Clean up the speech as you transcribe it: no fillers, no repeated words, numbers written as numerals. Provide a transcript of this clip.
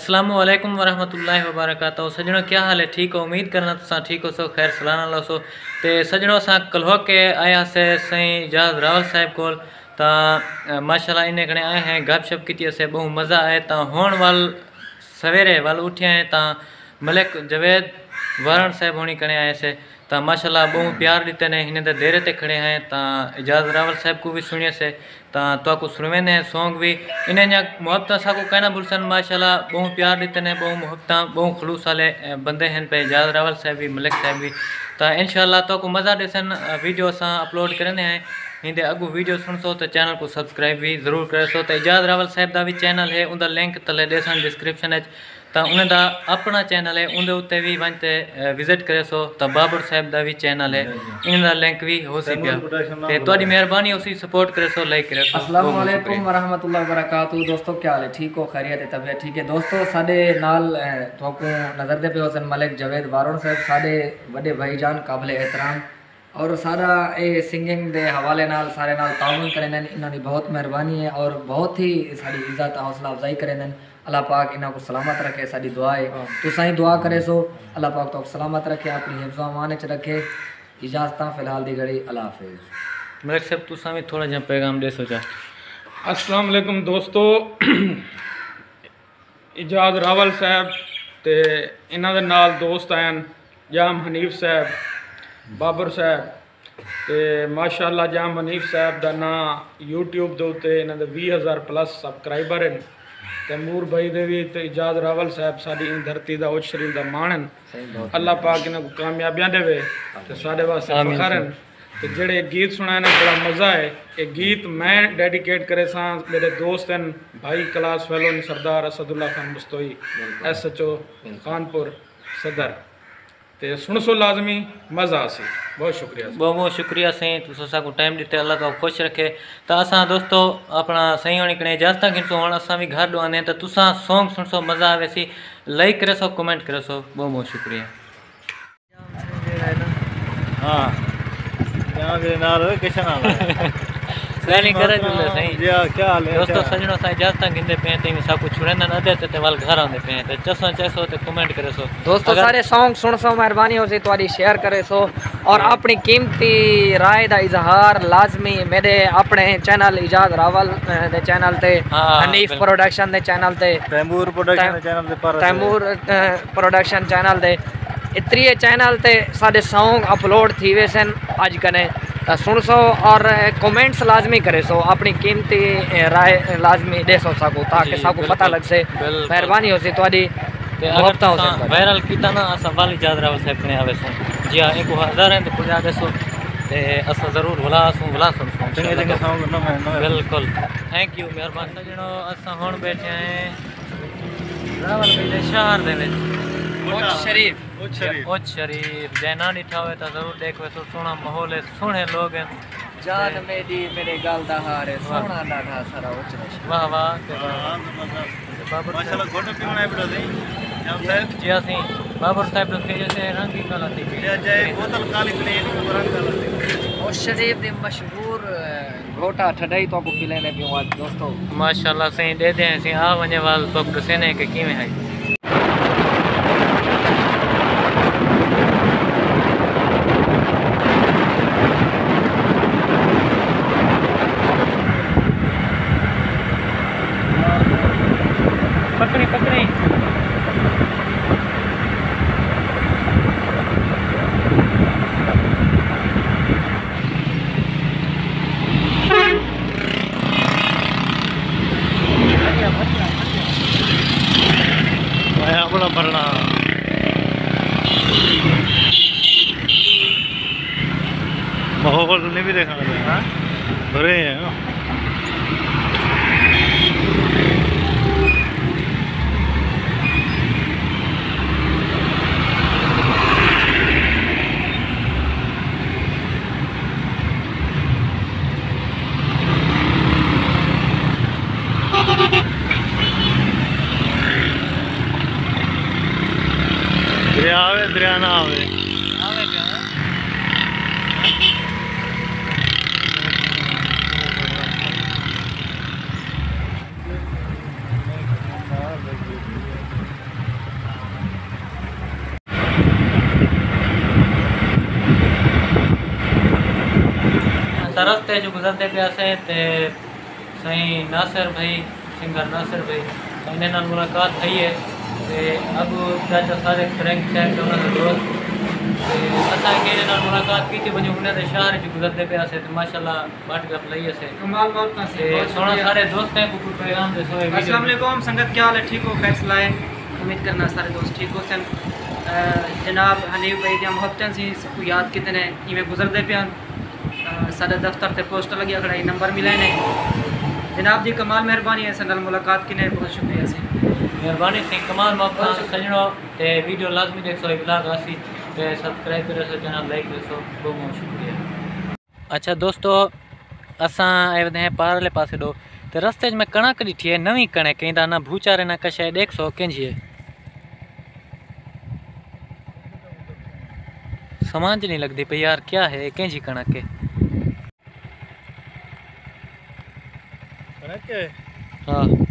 अस्सलामु अलैकुम वरहमतुल्लाहि वबरकातुहू। सजणों क्या हाल है? ठीक हो? उम्मीद करना तुसा ठीक हो सो, खैर सलाना लो सो। ते सजणों असां कल्हो के आया से सही इजाज़ रावल साहब को माशाल्लाह इन्हें कने आए हैं, गपशप की असे बहु मज़ा आए। होण वाल सवेरे वाल उठे हैं मलिक जवेद वारण साहब होनी कने आए से माशाल्लाह बहु प्यार दीते ने हिने देरे ते खड़े हैं इजाज़ रावल साहब को भी सुनिए से तो सुनवे ने सॉन्ग भी इन्हें मोहब्बत सा को कहना भूलसन। माशाल्लाह बहु प्यार दीते ने, बहु मोहब्बत बहु खलूस वाले बंदे हैं पे इजाज़ रावल साहब भी मलिक साहब भी। इंशाल्लाह तो मज़ा देसन वीडियो अस अपलोड करने हैं। हिंदे अगू वीडियो सुनसो तो चैनल को सब्सक्राइब भी जरूर करो। तो इजाज़ रावल साहब का भी चैनल है, उनका लिंक तले देसन डिस्क्रिप्शन तो उन्हें अपना चैनल है, उनके उत्ते भी वनते विजिट करे सो। तो बाबर साहब का भी चैनल है, इनका लिंक भी हो सी पे थोड़ी मेहरबानी उसी सपोर्ट करे सो, लाइक करे सो। अस्सलाम वालेकुम वरहमतुल्लाहि वबरकातुहू। दोस्तों क्या हाल है? ठीक हो? खैरियत है? तबीयत ठीक है? दोस्तों साडे नाल थोकू नज़र दे पे होसन मलिक जवेद वारण साहब, साडे बड़े भाईजान काबिल एहतराम और सारा ये सिंगिंग के हवाले नाल सारे नाल ताउन करें। इन्होंने बहुत मेहरबानी है और बहुत ही साड़ी इज्जत हौसला अफजाई करें। अल्लाह पाक इन्हों को सलामत रखे, साड़ी दुआ है तो सही दुआ करे सो। अल्लाह पाक तो सलामत रखे, अपनी हिफ्ज़ अमान च रखे। इजाज़त फिलहाल दी घड़ी, अल्लाह हाफिज़। मलिक साहब तुसा भी थोड़ा जहा पैगाम दे सोचा। अस्सलाम वालेकुम दोस्तों, इजाज़ रावल साहब ते इन्हां दे नाल दोस्त आन जाम हनीफ साहब, बाबर साहब ते माशाअल्लाह जाम हनीफ साहब का ना यूट्यूब के उत्ते इन्हां दे 20,000 प्लस सबसक्राइबर हैं। तैमूर भाई दे भी ते इजाज़ रावल साहब साडी इन धरती का उच शरीफ का मान हैं। अल्लाह पाक इन्हां को कामयाबियां देवे ते साडे वास्ते फखर हैं। तो जेड़े गीत सुनाए ने बड़ा मज़ा है। ये गीत मैं डेडिकेट करे सा मेरे दोस्त हैं भाई class fellow Sardar Asadullah Khan Mustoi SHO Khanpur Sadar. तो सुन सो लाजमी मज़ा आसी। बहुत शुक्रिया, बहुत बहुत शुक्रिया सही तुसा को टाइम दिते, अल्लाह तो खुश रखे। तो असा दोस्तों अपना सही होने कने इजाजत गिनसो, हम असा भी घर डुआने तो तुसा सॉन्ग सुन सो, मज़ा आवे सी, लाइक करे सो, कमेंट करे सो। बहुत बहुत शुक्रिया। हाँ सही करे सही क्या हाल है दोस्तों। सजणों सा इजाजत गिनते पे ते सब कुछ छुड़े न दे ते वाल घर आंदे पे ते चसो चसो ते कमेंट करे सो। दोस्तों सारे सॉन्ग सुन सो, मेहरबानी हो सी तुम्हारी शेयर करे सो और अपनी कीमती राय का इजहार लाजमी मेरे अपने चैनल इजाज़ रावल दे चैनल ते, हनीफ प्रोडक्शन दे चैनल ते, तैमूर प्रोडक्शन दे चैनल ते, तैमूर प्रोडक्शन चैनल ते, इतने चैनल ते सारे सॉन्ग अपलोड थी वे सन अज कने। सुन सो और कमेंट्स लाजमी करे सो, अपनी कीमती राय लाजमी दे सो सको ताकि सबको पता लग से। मेहरबानी हो सी तुम्हारी मोहब्बत हो से। वायरल कीता ना असा वाल इजाज़ रावल साहब कने आवे सो जी हाँ, एक हज़ार है तो पुजा दे सो ते असा जरूर भला सुन सो बिल्कुल। थैंक यू, मेहरबानी। सजणों असा हुण बैठे हैं रावल भाई दे शहर दे विच उच शरीफ जैना डिठा हुए तो जरूर देख वैसो सोना माहौल है, सोने लोग हैं। जान मेरी मेरे गाल दा हार है सोना डाढ़ा सारा उच नशा। वाह वाह बाबर माशाल्लाह फोटो क्यों बनाए बड़ा नहीं हम साहब जी सी बाबर साहब के जैसे रंगी कला थी ले जाए बोतल काली प्लेन को रंग काला थी। उच शरीफ दी मशहूर घोटा ठडाई तो को पिलेने पियो आज दोस्तों। माशाल्लाह सही दे दे सी आ वने वाल तो दसेने के किवें है। पकड़ी पकड़ी अपना भरना माहौल नहीं भी देखा भरे हैं। दरिया आवे दरिया ना आवे रस्ते जो गुजरते पे से ते सही नासिर भाई सिंगर नासिर भाई इन्हें नाल मुलाकात थी है ते अब चाचा सारे फ्रैंक साहब ते उन्होंने दोस्त ते असा के नाल मुलाकात की थी वजो उन्हें शहर जो गुजरते पे से ते माशाल्लाह बाट गप लई से कमाल बात का ते सोना सारे दोस्तों को कोई पैगाम दे सोए अस्सलाम वालेकुम संगत क्या हाल है ठीक हो खैर सलाए उम्मीद करना सारे दोस्त ठीक हो सन जनाब हनीफ भाई दियां मोहब्बतां सी सबको याद कितने इवें गुजरदे पियान साडे दफ्तर ते पोस्टर लगी खड़ा नंबर मिले ने जनाब जी कमाल मेहरबानी है सन मुलाकात की ने बहुत शुक्रिया से मेहरबानी थी कमाल मौका सजणो ते वीडियो लाजमी देखो ब्लॉग आसी ते सब्सक्राइब करे सो चैनल लाइक करे सो बहुत बहुत शुक्रिया। अच्छा दोस्तों असां आए वधे हैं पारले पासे दो ते रस्ते में कणक ॾिठी है नवी कणक कहीं ना भूचारे ना कशे देख सो कंजी है समझ नहीं लगती भाई यार क्या है कंजी कणक है कणक है हाँ